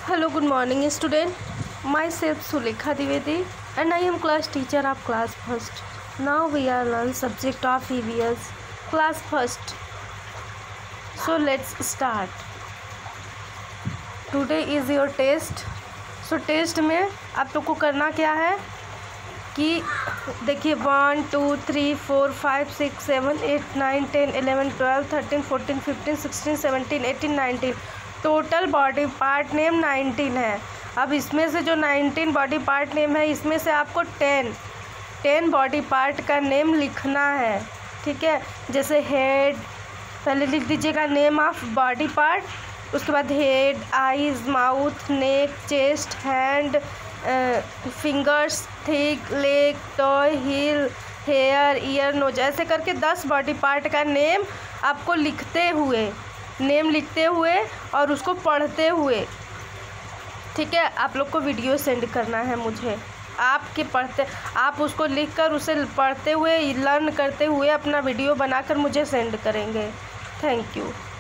Hello, good morning student. Myself Sulekha Dwivedi and I am class teacher of class first. Now we are learn subject of EVS class first. So let's start. Today is your test. So test में आप लोग को करना क्या है कि देखिए 1 2 3 4 5 6 7 8 9 10 11 12 13 14 15 16 17 18 19 total body part name 19 है। अब इसमें से जो 19 बॉडी पार्ट नेम है इसमें से आपको 10 बॉडी पार्ट का नेम लिखना है। ठीक है, जैसे हेड पहले लिख दीजिएगा नेम ऑफ बॉडी पार्ट, उसके बाद head, eyes, mouth, neck, chest, hand, fingers, thigh, leg, toe, heel, hair, ear, nose, ऐसे करके 10 बॉडी पार्ट का नेम आपको लिखते हुए और उसको पढ़ते हुए, ठीक है, आप लोग को वीडियो सेंड करना है मुझे। आप उसको लिखकर उसे पढ़ते हुए लर्न करते हुए अपना वीडियो बनाकर मुझे सेंड करेंगे। Thank you.